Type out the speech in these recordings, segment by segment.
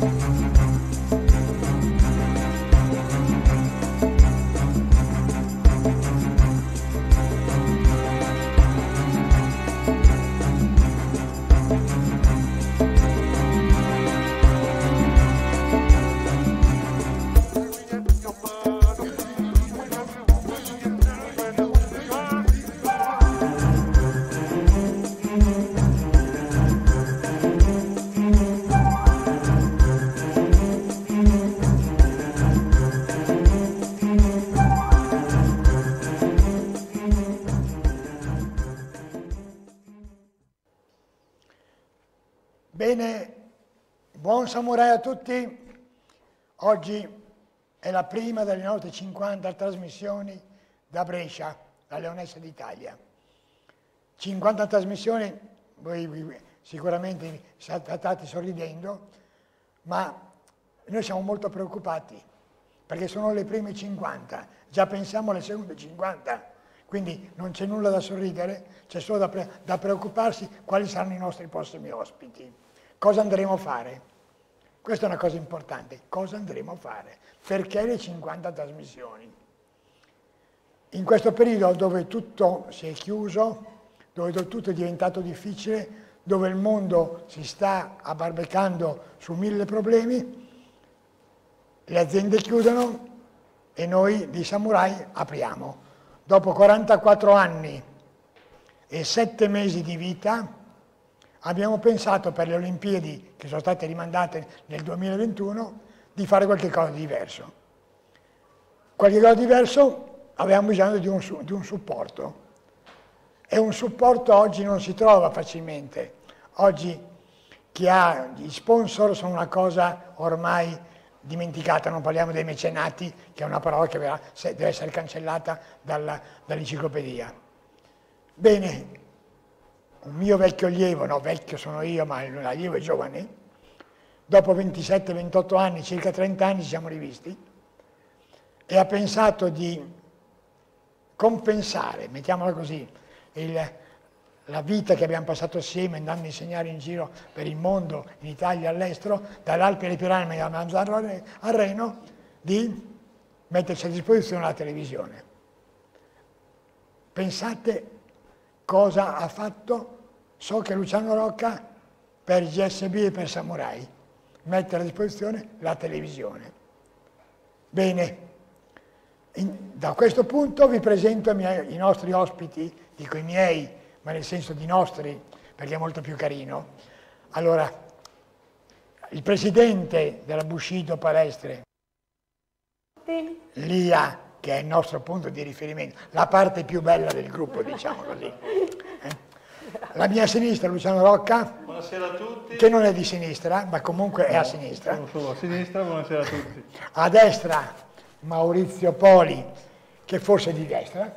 Bene, buon samurai a tutti. Oggi è la prima delle nostre 50 trasmissioni da Brescia, la Leonessa d'Italia. 50 trasmissioni, voi sicuramente state sorridendo, ma noi siamo molto preoccupati perché sono le prime 50, già pensiamo alle seconde 50, quindi non c'è nulla da sorridere, c'è solo da preoccuparsi quali saranno i nostri prossimi ospiti. Cosa andremo a fare? Questa è una cosa importante. Cosa andremo a fare? Perché le 50 trasmissioni? In questo periodo dove tutto si è chiuso, dove tutto è diventato difficile, dove il mondo si sta abbarbecando su 1000 problemi, le aziende chiudono e noi di Samurai apriamo. Dopo 44 anni e 7 mesi di vita, abbiamo pensato per le Olimpiadi, che sono state rimandate nel 2021, di fare qualche cosa di diverso. Qualche cosa di diverso avevamo bisogno di un supporto. E un supporto oggi non si trova facilmente. Oggi chi ha gli sponsor sono una cosa ormai dimenticata, non parliamo dei mecenati, che è una parola che deve essere cancellata dall'enciclopedia. Bene. Un mio vecchio allievo, no vecchio sono io, ma l'allievo è giovane, dopo 27-28 anni, circa 30 anni ci siamo rivisti e ha pensato di compensare, mettiamola così, la vita che abbiamo passato assieme andando a insegnare in giro per il mondo, in Italia e all'estero, dall'Alpi alle Piranesi da Manzano al Reno, di metterci a disposizione la televisione. Pensate cosa ha fatto, so che Luciano Rocca per GSB e per Samurai, mettere a disposizione la televisione. Bene, da questo punto vi presento i nostri ospiti, dico i miei, ma nel senso di nostri, perché è molto più carino. Allora, il presidente della Bushido Palestre, Lia, che è il nostro punto di riferimento, la parte più bella del gruppo, diciamo così. La mia sinistra, Luciano Rocca, buonasera a tutti. Che non è di sinistra, ma comunque è a sinistra. Sono solo a sinistra, buonasera a tutti. A destra, Maurizio Poli, che forse è di destra,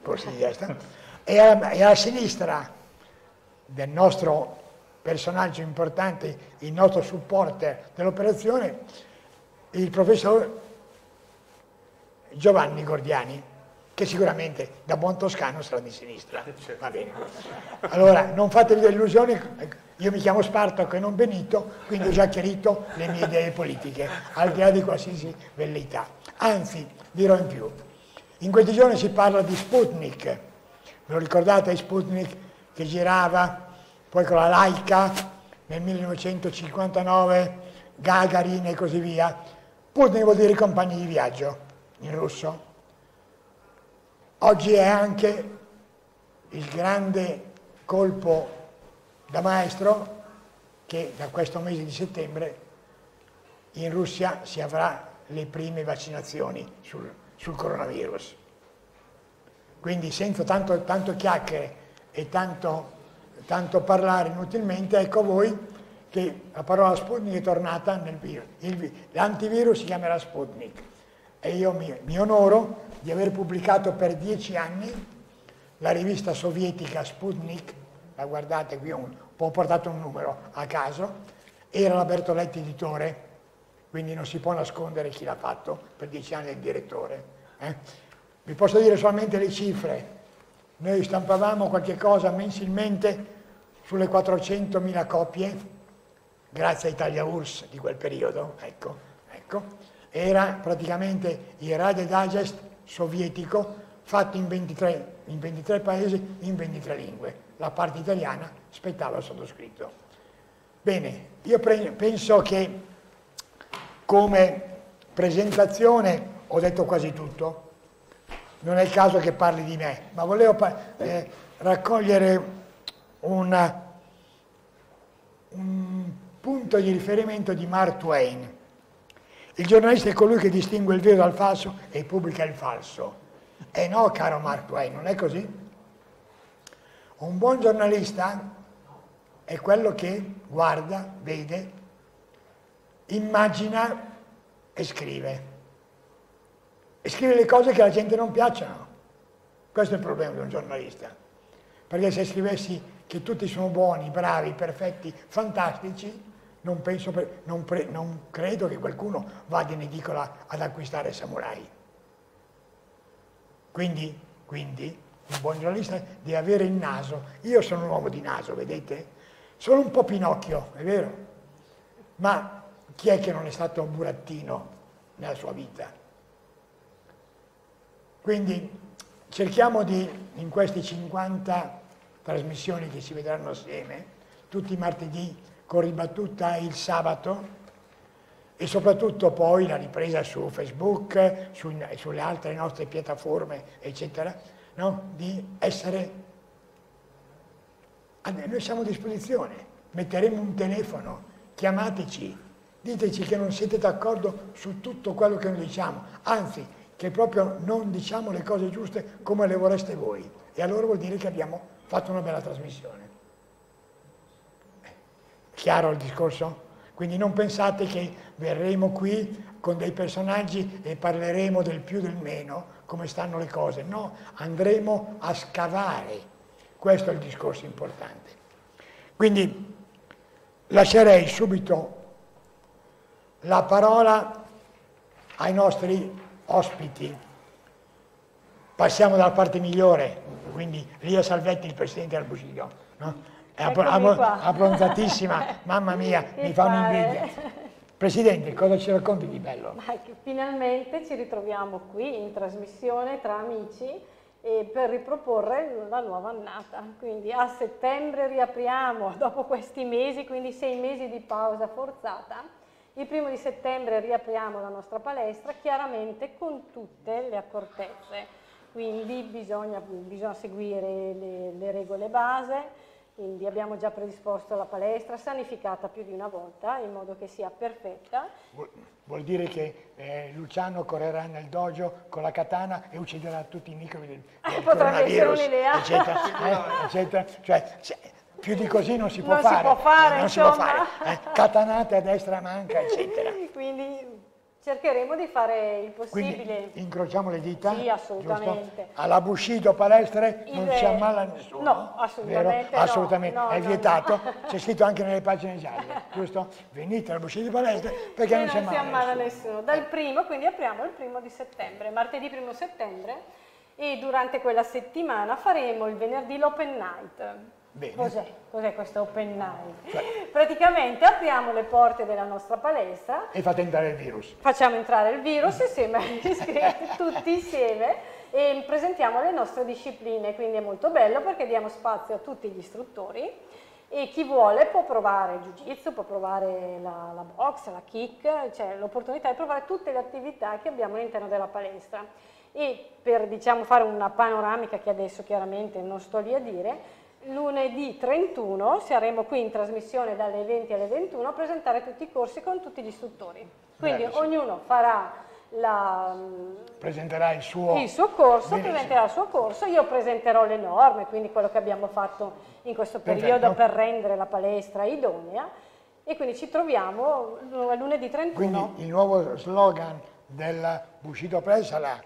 e a sinistra del nostro personaggio importante, il nostro supporter dell'operazione, il professor Giovanni Gordiani, che sicuramente da buon toscano sarà di sinistra. Va bene. Allora, non fatevi delle illusioni, io mi chiamo Spartaco e non Benito, quindi ho già chiarito le mie idee politiche, al di là di qualsiasi velleità. Anzi, dirò in più. In questi giorni si parla di Sputnik, ve lo ricordate Sputnik che girava, poi con la Laika nel 1959, Gagarin e così via. Sputnik vuol dire compagni di viaggio in russo. Oggi è anche il grande colpo da maestro che da questo mese di settembre in Russia si avrà le prime vaccinazioni sul coronavirus. Quindi senza tanto chiacchiere e tanto parlare inutilmente, ecco voi che la parola Sputnik è tornata nel virus. L'antivirus si chiamerà Sputnik e io mi onoro di aver pubblicato per 10 anni la rivista sovietica Sputnik, la guardate qui, ho portato un numero a caso, era la Bertoletti editore, quindi non si può nascondere chi l'ha fatto, per 10 anni è il direttore. Vi posso dire solamente le cifre, noi stampavamo qualche cosa mensilmente sulle 400.000 copie, grazie a Italia URSS di quel periodo, ecco, era praticamente il Radio Digest sovietico fatto in 23 paesi, in 23 lingue. La parte italiana spettava al sottoscritto. Bene, io penso che come presentazione ho detto quasi tutto. Non è il caso che parli di me, ma volevo raccogliere un punto di riferimento di Mark Twain. Il giornalista è colui che distingue il vero dal falso e pubblica il falso. No, caro Mark Twain, non è così? Un buon giornalista è quello che guarda, vede, immagina e scrive. E scrive le cose che alla gente non piacciono. Questo è il problema di un giornalista. Perché se scrivessi che tutti sono buoni, bravi, perfetti, fantastici, non credo che qualcuno vada in edicola ad acquistare Samurai. Quindi un buon giornalista deve avere il naso. Io sono un uomo di naso, vedete? Sono un po' Pinocchio, è vero? Ma chi è che non è stato un burattino nella sua vita? Quindi cerchiamo di, in queste 50 trasmissioni che si vedranno assieme, tutti i martedì con ribattuta il sabato e soprattutto poi la ripresa su Facebook, sulle altre nostre piattaforme, eccetera, no? Di essere... Noi siamo a disposizione, metteremo un telefono, chiamateci, diteci che non siete d'accordo su tutto quello che noi diciamo, anzi che proprio non diciamo le cose giuste come le vorreste voi, e allora vuol dire che abbiamo fatto una bella trasmissione. Chiaro il discorso? Quindi non pensate che verremo qui con dei personaggi e parleremo del più del meno, come stanno le cose. No, andremo a scavare. Questo è il discorso importante. Quindi lascerei subito la parola ai nostri ospiti. Passiamo dalla parte migliore, quindi Lia Salvetti, il presidente del Bushido, no? È abbronzatissima, mamma mia, mi fa un'invidia. Presidente, cosa ci racconti di bello? Finalmente ci ritroviamo qui in trasmissione tra amici per riproporre la nuova annata. Quindi a settembre riapriamo, dopo questi mesi, quindi 6 mesi di pausa forzata. Il 1° di settembre riapriamo la nostra palestra, chiaramente con tutte le accortezze. Quindi bisogna seguire le regole base. Quindi abbiamo già predisposto la palestra, sanificata più di una volta, in modo che sia perfetta. Vuol dire che Luciano correrà nel dojo con la katana e ucciderà tutti i microbi del coronavirus, eccetera. Cioè, più di così non si può fare. Non si può fare. Katanate a destra manca, eccetera. Quindi cercheremo di fare il possibile. Quindi incrociamo le dita? Sì, assolutamente. Giusto? Alla Bushido palestre non si ammala nessuno. No, assolutamente vero? Assolutamente, no, è vietato. C'è scritto anche nelle pagine gialle, giusto? Venite alla Bushido palestre perché non si ammala nessuno. Dal 1°, quindi apriamo il 1° di settembre, martedì 1° settembre, e durante quella settimana faremo il venerdì l'open night. Cos'è questo open night? Cioè, praticamente apriamo le porte della nostra palestra e fate entrare il virus. Facciamo entrare il virus insieme agli iscritti, tutti insieme, e presentiamo le nostre discipline, quindi è molto bello perché diamo spazio a tutti gli istruttori e chi vuole può provare il jiu-jitsu, può provare la box, la kick, c'è l'opportunità di provare tutte le attività che abbiamo all'interno della palestra. E per fare una panoramica che adesso chiaramente non sto lì a dire, lunedì 31 saremo qui in trasmissione dalle 20 alle 21 a presentare tutti i corsi con tutti gli istruttori. Quindi ognuno farà presenterà il suo corso, presenterà il suo corso, io presenterò le norme, quindi quello che abbiamo fatto in questo periodo per rendere la palestra idonea, e quindi ci troviamo lunedì 31. Quindi il nuovo slogan del Bushido Press sarà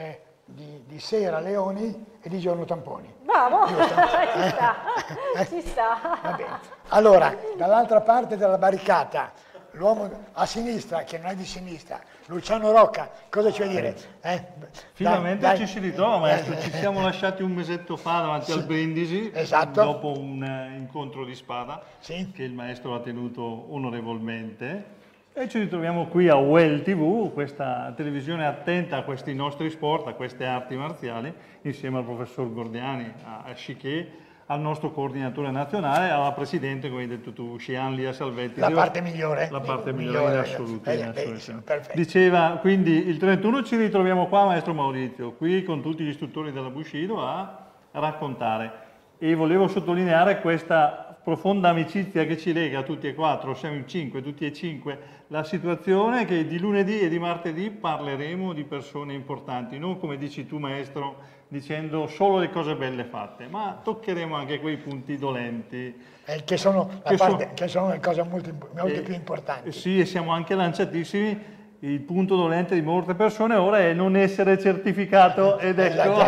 di sera leoni e di giorno tamponi. Bravo, ci sta. Va bene. Allora, dall'altra parte della barricata l'uomo a sinistra, che non è di sinistra, Luciano Rocca, cosa ci vuoi dire? Finalmente ci si ritrova, maestro. Ci siamo lasciati un mesetto fa davanti al Brindisi, esatto, dopo un incontro di spada sì, che il maestro ha tenuto onorevolmente. E ci ritroviamo qui a Well TV, questa televisione attenta a questi nostri sport, a queste arti marziali, insieme al professor Gordiani, a Chiquet, al nostro coordinatore nazionale, alla presidente, come hai detto tu, Lia Salvetti. La parte migliore. La parte migliore in assoluto. Perfetto. Diceva, quindi il 31 ci ritroviamo qua, maestro Maurizio, qui con tutti gli istruttori della Bushido a raccontare. E volevo sottolineare questa profonda amicizia che ci lega tutti e quattro, siamo in 5, tutti e 5, la situazione che di lunedì e di martedì parleremo di persone importanti, non come dici tu maestro, dicendo solo le cose belle fatte, ma toccheremo anche quei punti dolenti. Che sono le cose molto più importanti. Sì, e siamo anche lanciatissimi. Il punto dolente di molte persone ora è non essere certificato ed ecco...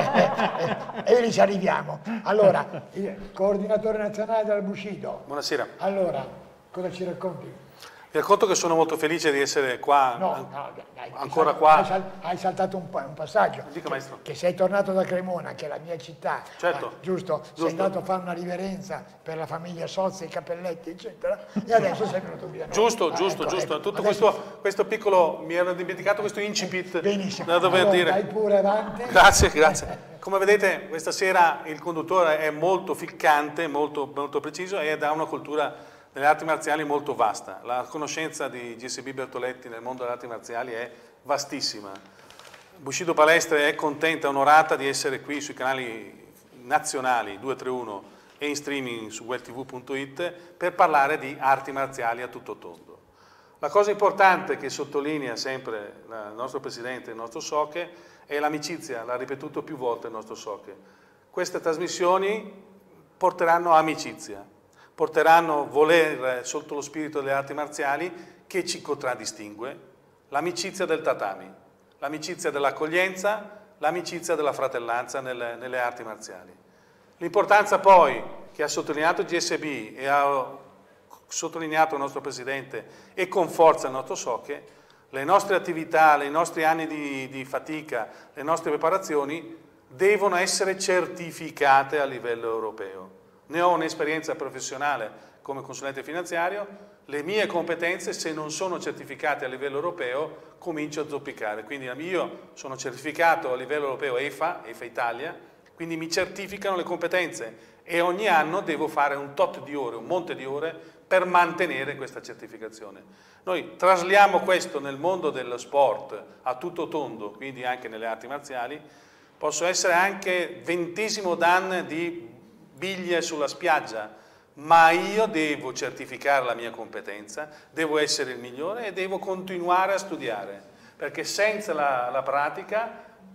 E lì ci arriviamo. Allora, il coordinatore nazionale della Bushido. Buonasera. Allora, cosa ci racconti? Vi racconto che sono molto felice di essere qua, dai, ancora qua. Hai saltato un passaggio. Dica, maestro. Che sei tornato da Cremona, che è la mia città. Certo. Giusto? Sei andato a fare una riverenza per la famiglia Sozzi, i Cappelletti, eccetera, e adesso sei venuto via. Giusto. Ecco. Tutto questo piccolo, mi ero dimenticato questo incipit da dover allora, dire. Vai pure avanti. Grazie. Come vedete, questa sera il conduttore è molto ficcante, molto preciso e dà una cultura delle arti marziali molto vasta. La conoscenza di GSB Bertoletti nel mondo delle arti marziali è vastissima. Bushido Palestre è contenta, onorata di essere qui sui canali nazionali 231 e in streaming su welltv.it per parlare di arti marziali a tutto tondo. La cosa importante che sottolinea sempre il nostro Presidente, il nostro Soche, è l'amicizia, l'ha ripetuto più volte il nostro Soche. Queste trasmissioni porteranno amicizia, porteranno voler sotto lo spirito delle arti marziali che ci contraddistingue, l'amicizia del tatami, l'amicizia dell'accoglienza, l'amicizia della fratellanza nelle arti marziali. L'importanza poi che ha sottolineato GSB e ha sottolineato il nostro Presidente e con forza il nostro Soche, le nostre attività, i nostri anni di fatica, le nostre preparazioni devono essere certificate a livello europeo. Ne ho un'esperienza professionale come consulente finanziario, le mie competenze se non sono certificate a livello europeo comincio a zoppicare, quindi io sono certificato a livello europeo EFA Italia, quindi mi certificano le competenze e ogni anno devo fare un tot di ore, un monte di ore per mantenere questa certificazione. Noi trasliamo questo nel mondo dello sport a tutto tondo, quindi anche nelle arti marziali, posso essere anche 20° dan di biglie sulla spiaggia, ma io devo certificare la mia competenza, devo essere il migliore e devo continuare a studiare, perché senza la pratica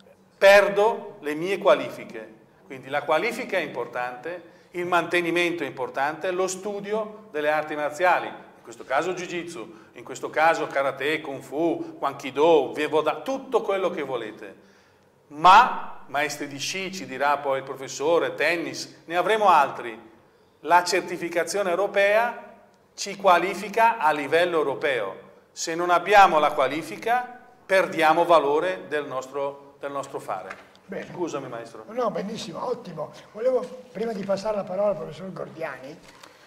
perdo le mie qualifiche. Quindi la qualifica è importante, il mantenimento è importante, lo studio delle arti marziali, in questo caso Jiu-Jitsu, in questo caso Karate, Kung Fu, Wankido, Vevoda, tutto quello che volete. Ma maestri di sci, ci dirà poi il professore, tennis, ne avremo altri. La certificazione europea ci qualifica a livello europeo. Se non abbiamo la qualifica, perdiamo valore del nostro fare. Bene. Scusami maestro. No, benissimo, ottimo. Volevo, prima di passare la parola al professor Gordiani,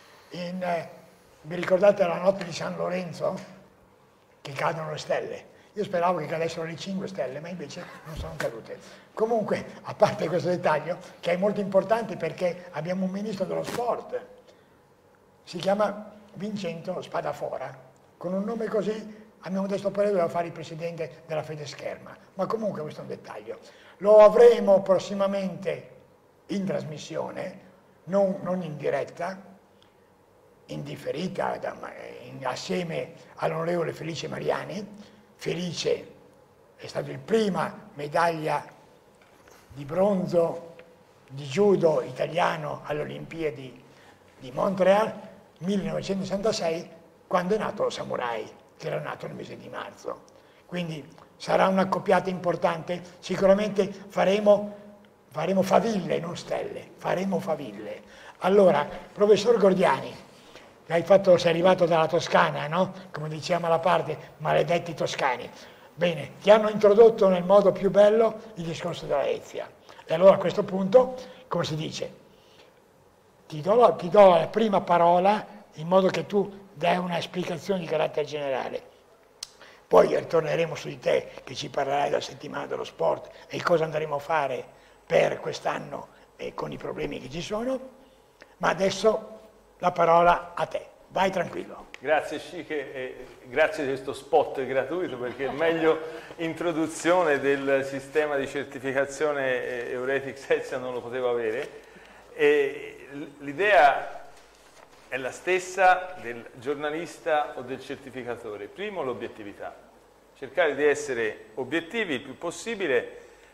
vi ricordate la notte di San Lorenzo? Che cadono le stelle. Io speravo che cadessero le 5 stelle, ma invece non sono cadute. Comunque, a parte questo dettaglio, che è molto importante perché abbiamo un ministro dello sport, si chiama Vincenzo Spadafora, con un nome così, abbiamo detto poi doveva fare il presidente della Fedescherma, ma comunque questo è un dettaglio. Lo avremo prossimamente in trasmissione, non in diretta, in differita, assieme all'onorevole Felice Mariani. Felice è stato il prima medaglia di bronzo di judo italiano alle Olimpiadi di Montreal 1966, quando è nato lo Samurai, che era nato nel mese di marzo. Quindi sarà una coppiata importante, sicuramente faremo faville, non stelle, faremo faville. Allora, professor Gordiani, sei arrivato dalla Toscana, no? Come diciamo alla parte, maledetti toscani. Bene, ti hanno introdotto nel modo più bello il discorso della Ezia. E allora a questo punto, come si dice, ti do la prima parola in modo che tu dai una spiegazione di carattere generale. Poi ritorneremo su di te, che ci parlerai della settimana dello sport e cosa andremo a fare per quest'anno e con i problemi che ci sono. Ma adesso la parola a te. Vai tranquillo. Grazie Chic e grazie di questo spot gratuito, perché è meglio introduzione del sistema di certificazione Euretics Ezia non lo potevo avere. L'idea è la stessa del giornalista o del certificatore. Primo, l'obiettività. Cercare di essere obiettivi il più possibile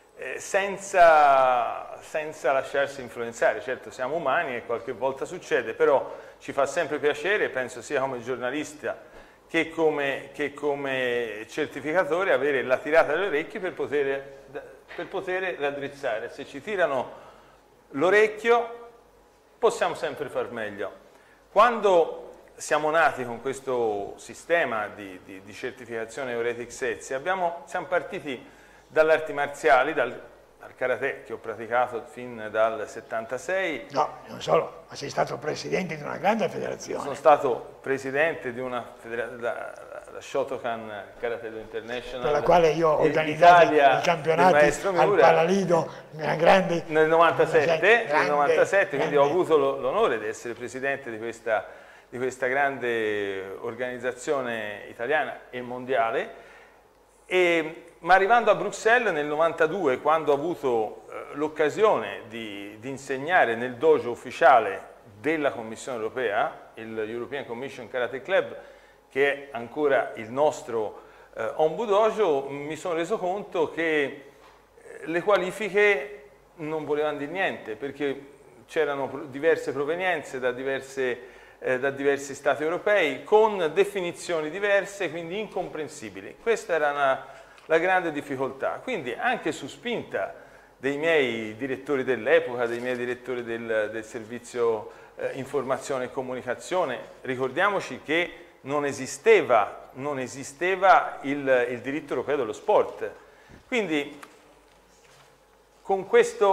senza lasciarsi influenzare. Certo, siamo umani e qualche volta succede, però ci fa sempre piacere, penso sia come giornalista che come certificatore, avere la tirata delle orecchie per poter raddrizzare. Se ci tirano l'orecchio possiamo sempre far meglio. Quando siamo nati con questo sistema di certificazione Euretics Ezia, siamo partiti dalle arti marziali, dal karate che ho praticato fin dal 76. No, non solo, ma sei stato presidente di una grande federazione. Sono stato presidente di una la Shotokan Karate International, per la quale io ho organizzato i campionati al Palalido nella grande nel 97, quindi ho avuto l'onore di essere presidente di questa grande organizzazione italiana e mondiale. Ma arrivando a Bruxelles nel 92, quando ho avuto l'occasione di insegnare nel dojo ufficiale della Commissione Europea, il European Commission Karate Club, che è ancora il nostro Ombu Dojo, mi sono reso conto che le qualifiche non volevano dire niente, perché c'erano diverse provenienze da diversi stati europei, con definizioni diverse, quindi incomprensibili. Questa era la grande difficoltà. Quindi anche su spinta dei miei direttori dell'epoca, dei miei direttori del servizio informazione e comunicazione, ricordiamoci che non esisteva il diritto europeo dello sport. Quindi in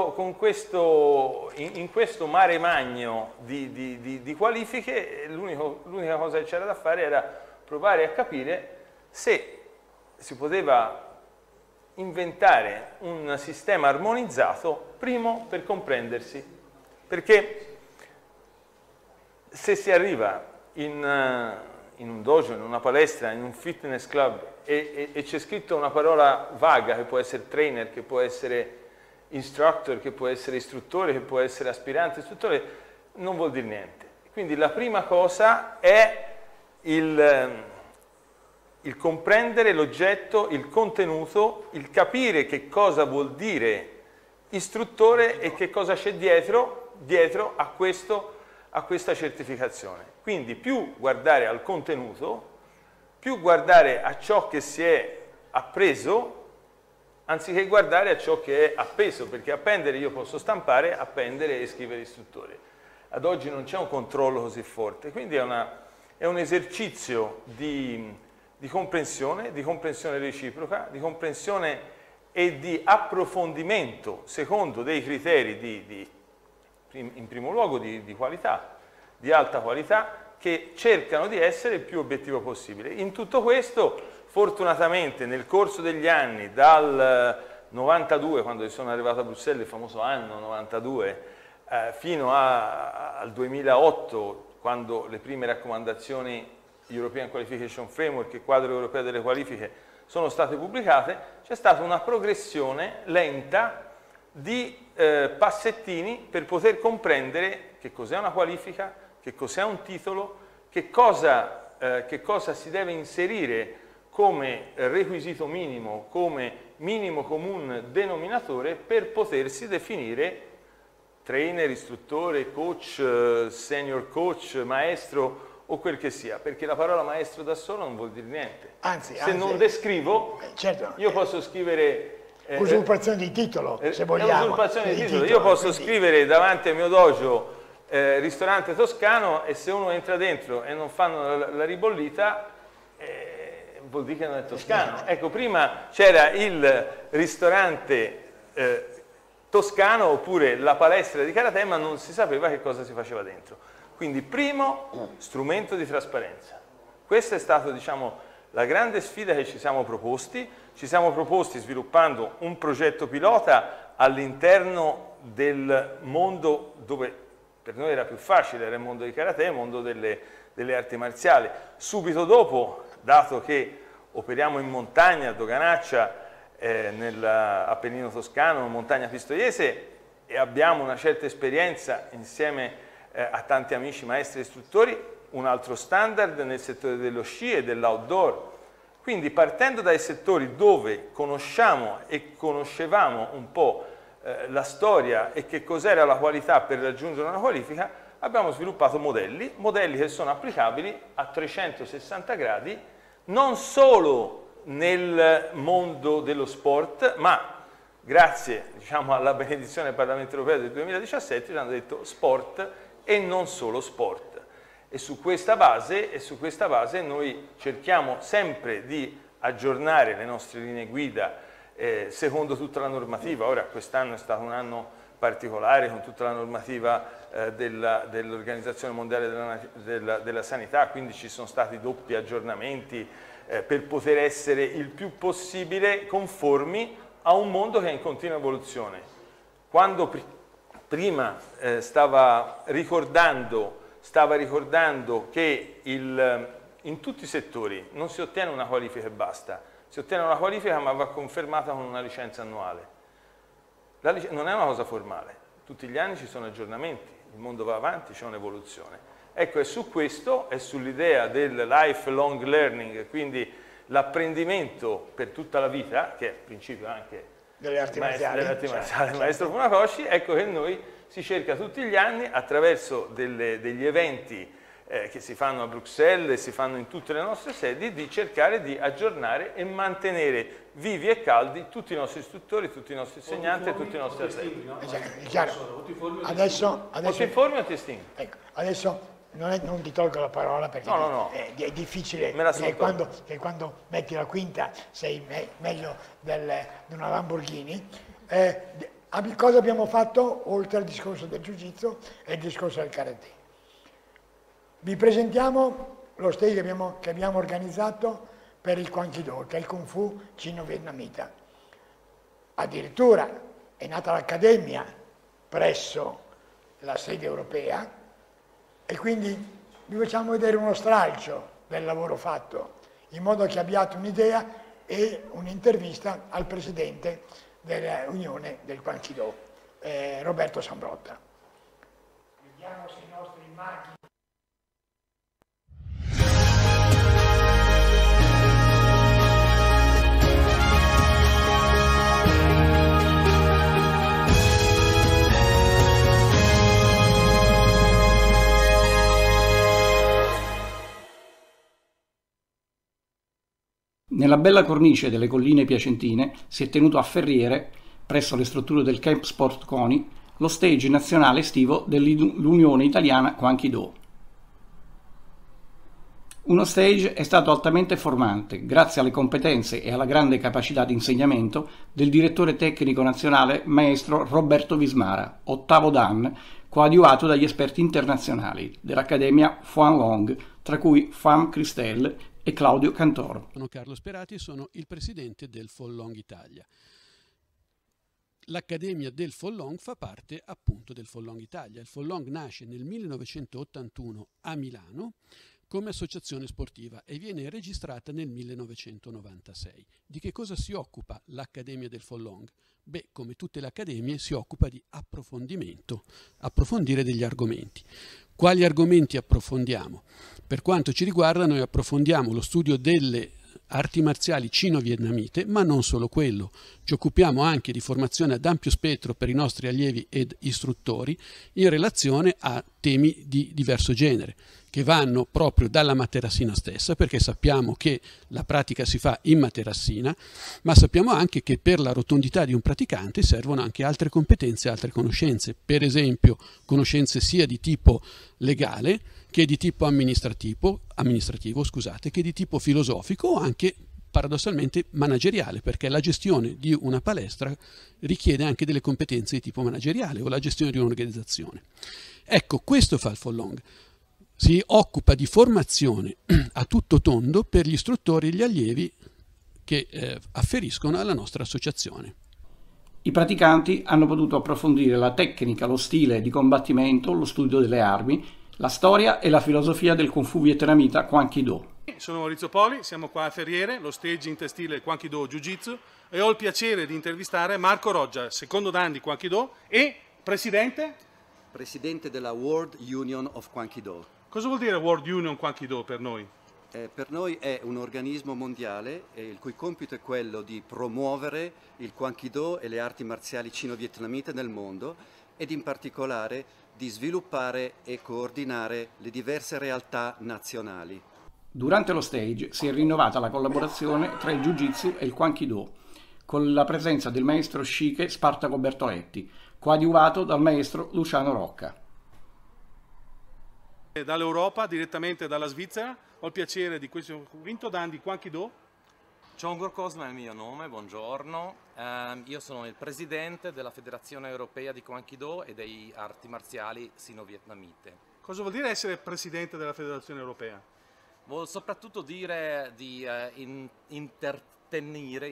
questo mare magno di qualifiche, l'unica cosa che c'era da fare era provare a capire se si poteva inventare un sistema armonizzato, primo per comprendersi, perché se si arriva in un dojo, in una palestra, in un fitness club e c'è scritto una parola vaga, che può essere trainer, che può essere instructor, che può essere istruttore, che può essere aspirante istruttore, non vuol dire niente. Quindi la prima cosa è il comprendere l'oggetto, il contenuto, il capire che cosa vuol dire istruttore e che cosa c'è dietro a questa certificazione. Quindi più guardare al contenuto, più guardare a ciò che si è appreso, anziché guardare a ciò che è appeso, perché appendere io posso stampare, appendere e scrivere istruttore. Ad oggi non c'è un controllo così forte, quindi è un esercizio di comprensione reciproca, di comprensione e di approfondimento secondo dei criteri in primo luogo di qualità, di alta qualità, che cercano di essere il più obiettivo possibile. In tutto questo, fortunatamente, nel corso degli anni, dal 92, quando sono arrivato a Bruxelles, il famoso anno 92, fino al 2008, quando le prime raccomandazioni European Qualification Framework, il quadro europeo delle qualifiche, sono state pubblicate, c'è stata una progressione lenta di passettini per poter comprendere che cos'è una qualifica, che cos'è un titolo, che cosa si deve inserire come requisito minimo, come minimo comune denominatore per potersi definire trainer, istruttore, coach, senior coach, maestro o quel che sia, perché la parola maestro da solo non vuol dire niente. Anzi, non descrivo, certo, io posso scrivere usurpazione di titolo, se vogliamo. Usurpazione di titolo. Io posso scrivere davanti al mio dojo ristorante toscano, e se uno entra dentro e non fanno la ribollita, vuol dire che non è toscano. Ecco, prima c'era il ristorante toscano oppure la palestra di karate, ma non si sapeva che cosa si faceva dentro. Quindi primo strumento di trasparenza. Questa è stata, diciamo, la grande sfida che ci siamo proposti. Ci siamo proposti sviluppando un progetto pilota all'interno del mondo dove per noi era più facile, era il mondo di karate, il mondo delle arti marziali. Subito dopo, dato che operiamo in montagna, a Doganaccia, nell'Appennino toscano, montagna pistoiese, e abbiamo una certa esperienza insieme a tanti amici maestri e istruttori, un altro standard nel settore dello sci e dell'outdoor. Quindi partendo dai settori dove conosciamo e conoscevamo un po' la storia e che cos'era la qualità per raggiungere una qualifica, abbiamo sviluppato modelli che sono applicabili a 360 gradi, non solo nel mondo dello sport, ma grazie, diciamo, alla benedizione del Parlamento europeo del 2017 ci hanno detto sport e non solo sport. E su questa base noi cerchiamo sempre di aggiornare le nostre linee guida secondo tutta la normativa. Ora quest'anno è stato un anno particolare con tutta la normativa dell'Organizzazione Mondiale della Sanità, quindi ci sono stati doppi aggiornamenti per poter essere il più possibile conformi a un mondo che è in continua evoluzione. Quando prima stava ricordando che in tutti i settori non si ottiene una qualifica e basta, si ottiene una qualifica ma va confermata con una licenza annuale. Non è una cosa formale, tutti gli anni ci sono aggiornamenti, il mondo va avanti, c'è un'evoluzione. Ecco, è su questo, è sull'idea del lifelong learning, quindi l'apprendimento per tutta la vita, che è il principio anche delle arti marziali, il maestro Funakoshi, ecco che noi si cerca tutti gli anni attraverso degli eventi che si fanno a Bruxelles e si fanno in tutte le nostre sedi, di cercare di aggiornare e mantenere vivi e caldi tutti i nostri istruttori, tutti i nostri insegnanti e tutti i nostri atleti. È chiaro. Adesso o ti informi o ti estingui. Ecco, adesso non ti tolgo la parola perché è difficile, perché quando metti la quinta sei meglio di una Lamborghini. Cosa abbiamo fatto oltre al discorso del Jiu-Jitsu e il discorso del Karate? Vi presentiamo lo stage che abbiamo organizzato per il Kwankido, che è il Kung Fu cino-vietnamita. Addirittura è nata l'accademia presso la sede europea e quindi vi facciamo vedere uno stralcio del lavoro fatto, in modo che abbiate un'idea e un'intervista al presidente dell'Unione del Kwankido, Roberto Sambrotta. Vediamo se i nostri maghi. Nella bella cornice delle colline piacentine si è tenuto a Ferriere, presso le strutture del Camp Sport CONI, lo stage nazionale estivo dell'Unione Italiana Kwankido. Uno stage è stato altamente formante, grazie alle competenze e alla grande capacità di insegnamento del direttore tecnico nazionale maestro Roberto Vismara, ottavo Dan, coadiuvato dagli esperti internazionali dell'Accademia Fuan Long, tra cui Fam Christelle e Claudio Cantoro. Sono Carlo Sperati e sono il presidente del Follong Italia. L'Accademia del Follong fa parte appunto del Follong Italia. Il Follong nasce nel 1981 a Milano come associazione sportiva e viene registrata nel 1996. Di che cosa si occupa l'Accademia del Follong? Beh, come tutte le accademie si occupa di approfondire degli argomenti. Quali argomenti approfondiamo? Per quanto ci riguarda, noi approfondiamo lo studio delle arti marziali cino-vietnamite, ma non solo quello. Ci occupiamo anche di formazione ad ampio spettro per i nostri allievi ed istruttori in relazione a temi di diverso genere, che vanno proprio dalla materassina stessa, perché sappiamo che la pratica si fa in materassina, ma sappiamo anche che per la rotondità di un praticante servono anche altre competenze, altre conoscenze, per esempio conoscenze sia di tipo legale che di tipo amministrativo, che di tipo filosofico o anche paradossalmente manageriale, perché la gestione di una palestra richiede anche delle competenze di tipo manageriale o la gestione di un'organizzazione. Ecco, questo fa il Follong. Si occupa di formazione a tutto tondo per gli istruttori e gli allievi che afferiscono alla nostra associazione. I praticanti hanno potuto approfondire la tecnica, lo stile di combattimento, lo studio delle armi, la storia e la filosofia del Kung Fu vietnamita Kwan Ki Do. Sono Maurizio Poli, siamo qua a Ferriere, lo staging stile Kwan Ki Do Jiu-Jitsu, e ho il piacere di intervistare Marco Roggia, secondo dan di Kwan Ki Do e presidente della World Union of Kwan Ki Do. Cosa vuol dire World Union Kwan Ki Do per noi? Per noi è un organismo mondiale il cui compito è quello di promuovere il Kwan Ki Do e le arti marziali cino-vietnamite nel mondo ed in particolare di sviluppare e coordinare le diverse realtà nazionali. Durante lo stage si è rinnovata la collaborazione tra il Jiu-Jitsu e il Kwan Ki Do, con la presenza del maestro Shike Spartaco Bertoletti, coadiuvato dal maestro Luciano Rocca. Dall'Europa, direttamente dalla Svizzera, ho il piacere di questo quinto dan di Kwan Ki Do. Csongor Cosma è il mio nome, buongiorno. Io sono il presidente della Federazione Europea di Kwan Ki Do e dei arti marziali sino-vietnamite. Cosa vuol dire essere presidente della Federazione Europea? Vuol soprattutto dire di intertenere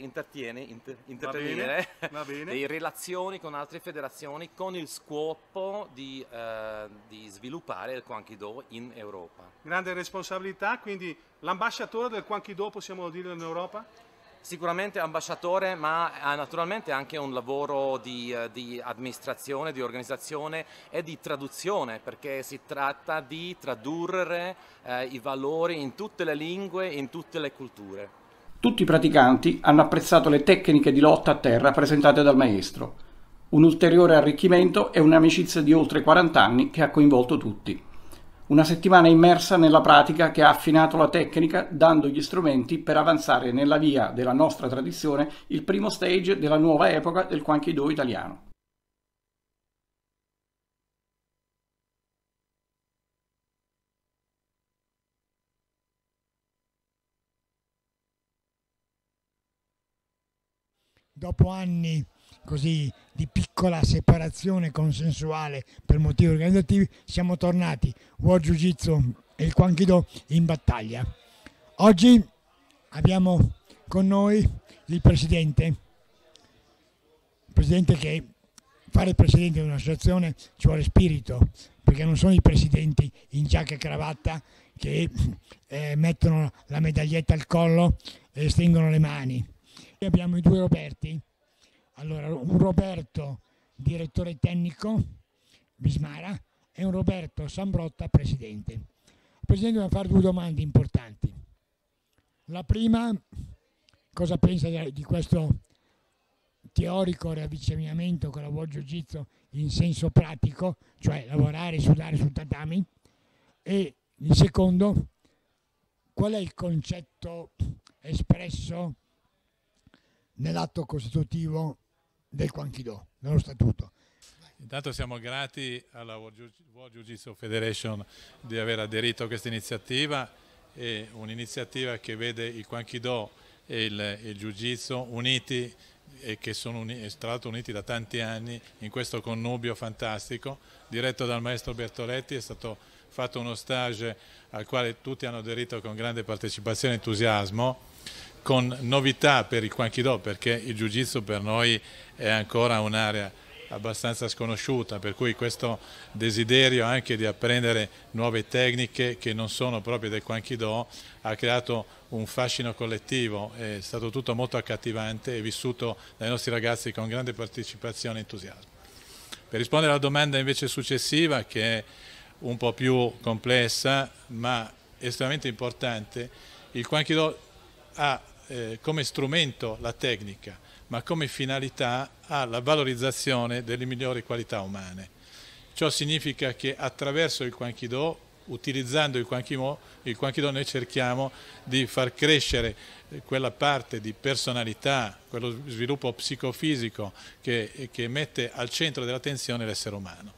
Va bene. delle relazioni con altre federazioni con il scopo di sviluppare il Kwan Ki Do in Europa. Grande responsabilità, quindi l'ambasciatore del Kwan Ki Do possiamo dire in Europa? Sicuramente ambasciatore, ma naturalmente anche un lavoro di amministrazione, di organizzazione e di traduzione, perché si tratta di tradurre i valori in tutte le lingue, in tutte le culture. Tutti i praticanti hanno apprezzato le tecniche di lotta a terra presentate dal maestro. Un ulteriore arricchimento è un'amicizia di oltre 40 anni che ha coinvolto tutti. Una settimana immersa nella pratica che ha affinato la tecnica, dando gli strumenti per avanzare nella via della nostra tradizione, il primo stage della nuova epoca del Kwan Ki Do italiano. Dopo anni così di piccola separazione consensuale per motivi organizzativi, siamo tornati World Jiu-Jitsu e il Kwan Ki Do in battaglia. Oggi abbiamo con noi il presidente che fare il presidente di un'associazione ci vuole spirito, perché non sono i presidenti in giacca e cravatta che mettono la medaglietta al collo e stringono le mani. Abbiamo i due Roberti. Allora, un Roberto direttore tecnico, Vismara, e un Roberto Sambrotta presidente. Il presidente deve fare due domande importanti. La prima, cosa pensa di questo teorico riavvicinamento con la World Jiu-Jitsu in senso pratico, cioè lavorare e sudare sul tatami, e il secondo, qual è il concetto espresso nell'atto costitutivo del Kwan Ki Do, nello statuto. Intanto siamo grati alla World Jiu-Jitsu Federation di aver aderito a questa iniziativa, è un'iniziativa che vede il Kwan Ki Do e il Jiu-Jitsu uniti e che sono tra l'altro uniti da tanti anni in questo connubio fantastico, diretto dal maestro Bertoletti. È stato fatto uno stage al quale tutti hanno aderito con grande partecipazione e entusiasmo, con novità per il Kwan Ki Do, perché il Jiu-Jitsu per noi è ancora un'area abbastanza sconosciuta, per cui questo desiderio anche di apprendere nuove tecniche che non sono proprie del Kwan Ki Do ha creato un fascino collettivo, è stato tutto molto accattivante e vissuto dai nostri ragazzi con grande partecipazione e entusiasmo. Per rispondere alla domanda invece successiva, che è un po' più complessa ma estremamente importante, il Kwan Ki Do ha come strumento la tecnica, ma come finalità ha la valorizzazione delle migliori qualità umane. Ciò significa che attraverso il Kwankido, utilizzando il Kwankido, noi cerchiamo di far crescere quella parte di personalità, quello sviluppo psicofisico che mette al centro dell'attenzione l'essere umano.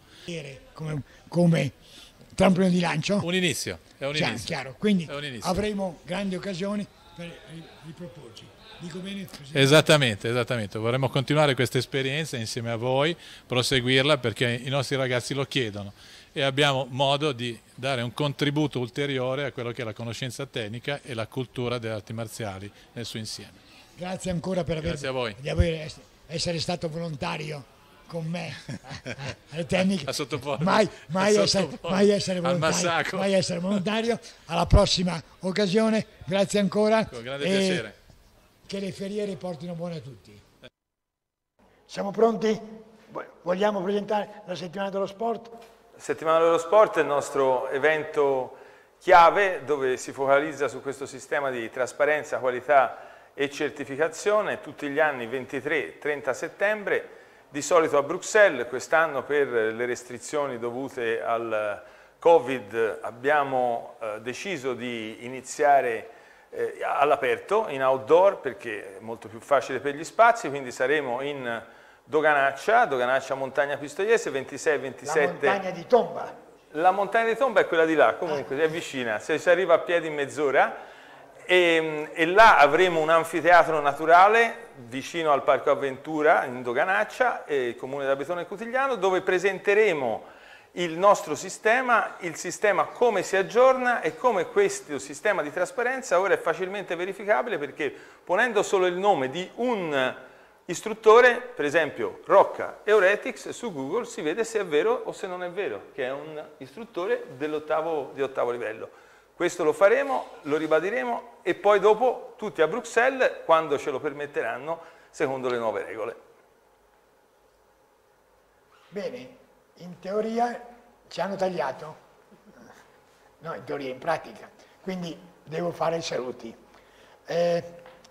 Come trampolino di lancio? Un inizio, è un inizio. Chiaro, quindi È un inizio. avremo grandi occasioni per riproporci. Dico bene? Esattamente, vorremmo continuare questa esperienza insieme a voi, proseguirla perché i nostri ragazzi lo chiedono e abbiamo modo di dare un contributo ulteriore a quello che è la conoscenza tecnica e la cultura delle arti marziali nel suo insieme. Grazie ancora per essere stato volontario con me alle tecniche. A sottoporre. Mai essere volontario. Alla prossima occasione, grazie ancora. Con grande piacere. Che le feriere portino buone a tutti. Siamo pronti? Vogliamo presentare la settimana dello sport? La settimana dello sport è il nostro evento chiave dove si focalizza su questo sistema di trasparenza, qualità e certificazione tutti gli anni 23-30 settembre, di solito a Bruxelles. Quest'anno per le restrizioni dovute al Covid abbiamo deciso di iniziare all'aperto, in outdoor, perché è molto più facile per gli spazi, quindi saremo in Doganaccia Montagna Pistoiese, 26-27. La montagna di Tomba. La montagna di Tomba è quella di là, comunque è vicina, si arriva a piedi in mezz'ora e là avremo un anfiteatro naturale vicino al Parco Avventura in Doganaccia, il Comune d'Abetone e Cutigliano, dove presenteremo il nostro sistema, il sistema come si aggiorna e come questo sistema di trasparenza ora è facilmente verificabile, perché ponendo solo il nome di un istruttore, per esempio Rocca Euretics, su Google si vede se è vero o se non è vero, che è un istruttore di ottavo livello. Questo lo faremo, lo ribadiremo e poi dopo tutti a Bruxelles quando ce lo permetteranno secondo le nuove regole. Bene. In teoria ci hanno tagliato, no, in teoria, in pratica, quindi devo fare i saluti. È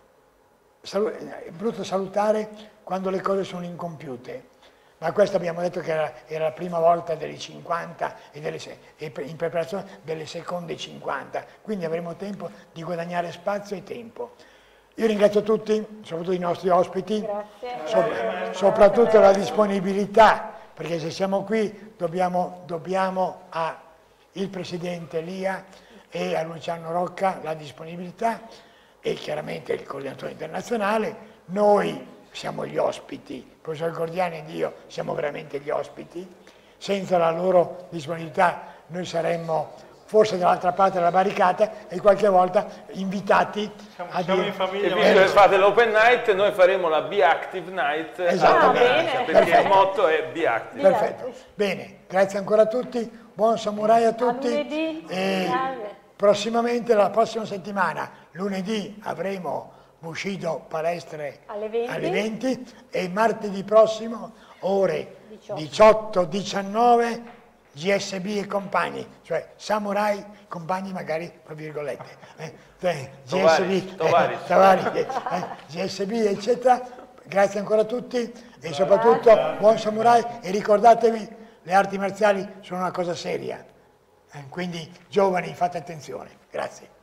brutto salutare quando le cose sono incompiute, ma questo abbiamo detto che era la prima volta delle 50 e in preparazione delle seconde 50, quindi avremo tempo di guadagnare spazio e tempo. Io ringrazio tutti, soprattutto i nostri ospiti, soprattutto la disponibilità, perché se siamo qui dobbiamo al Presidente Lia e a Luciano Rocca la disponibilità e chiaramente il coordinatore internazionale. Noi siamo gli ospiti, il professor Gordiani ed io siamo veramente gli ospiti. Senza la loro disponibilità noi saremmo forse dall'altra parte della barricata e qualche volta invitati a dire... in famiglia. Fate l'open night, noi faremo la Be Active Night, perché il motto è Be Active. Perfetto, bene, grazie ancora a tutti, buon samurai a tutti. Prossimamente, la prossima settimana, lunedì, avremo Bushido palestre alle 20 e martedì prossimo, ore 18-19, GSB e compagni, cioè samurai, compagni magari tra virgolette, GSB eccetera. Grazie ancora a tutti e soprattutto buon samurai e ricordatevi, le arti marziali sono una cosa seria, quindi giovani fate attenzione. Grazie.